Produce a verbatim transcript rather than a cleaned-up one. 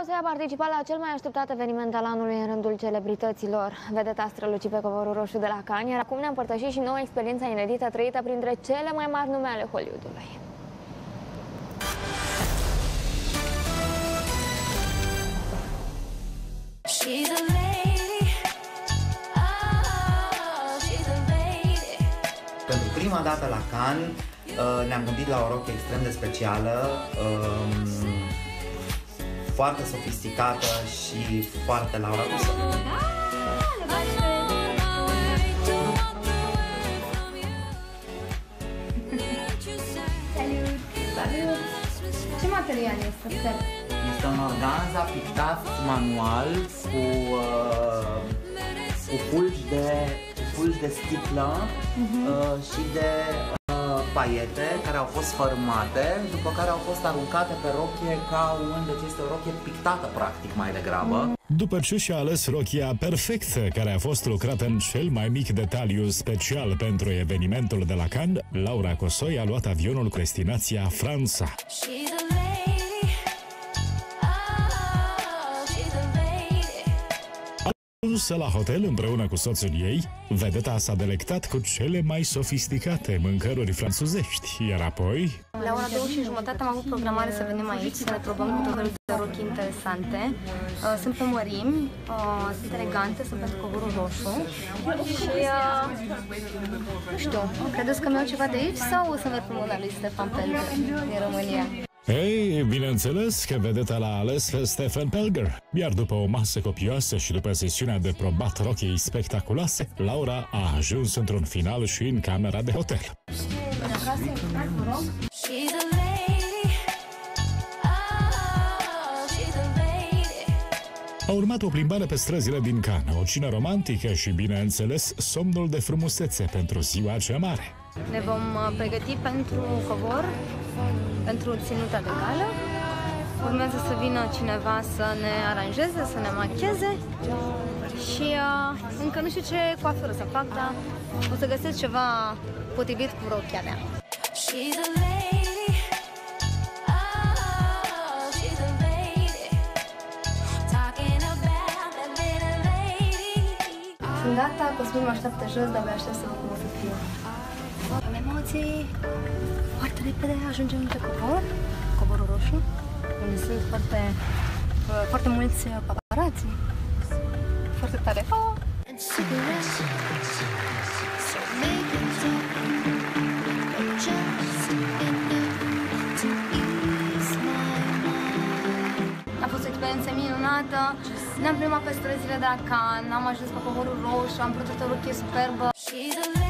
Cosoi a participat la cel mai așteptat eveniment al anului în rândul celebrităților. Vedeta strălucit pe covorul roșu de la Cannes, iar acum ne-a împărtășit și nouă experiența inedită trăită printre cele mai mari nume ale Hollywoodului. Pentru prima dată la Cannes ne-am gândit la o rochie extrem de specială, foarte sofisticată și foarte Laura Cosoi. Salut! Salut! Ce material este? Sper? Este un organza pictat manual cu, uh, cu fulgi de, cu fulgi de sticlă uh-huh. uh, și de uh, paiete care au fost sfărâmate, după care au fost aruncate pe rochie ca un, deci este o rochie pictată practic mai degrabă. După ce și-a ales rochia perfectă, care a fost lucrată în cel mai mic detaliu special pentru evenimentul de la Cannes, Laura Cosoi a luat avionul cu destinația Franța. Ajunsă la hotel împreună cu soțul ei, vedeta s-a delectat cu cele mai sofisticate mâncăruri franțuzești, iar apoi... La ora două și jumătate am avut programare să venim aici, să ne probăm cu tot felul de rochii interesante. Sunt pe mărimi, sunt elegante, sunt pentru covorul roșu și... nu știu, credeți că mi-au ceva de aici sau o să merg pe Mona Lisa Stefan Pelger din România? Ei, bineînțeles că vedeta l-a ales pe Stefan Pelger, iar după o masă copioasă și după sesiunea de probat rochiei spectaculoase, Laura a ajuns într-un final și în camera de hotel. A urmat o plimbare pe străzile din Cannes, o cină romantică și, bineînțeles, somnul de frumusețe pentru ziua cea mare. Ne vom pregăti pentru covor, pentru ținuta de gală. Urmează să vină cineva să ne aranjeze, să ne machieze și uh, încă nu știu ce coafură să fac, dar o să găsesc ceva potrivit cu rochia mea. Sunt gata, Cosmin mă așteaptă jos, dar abia aștept să văd cum o să fiu. Am emoții. Foarte repede ajungem pe covor, covorul roșu, unde sunt foarte, foarte mulți paparați. Foarte tare. Oh! A fost o experiență minunată. Ne-am plimbat pe străzile de la Cannes, am ajuns pe covorul roșu, am purtat o rochie superbă.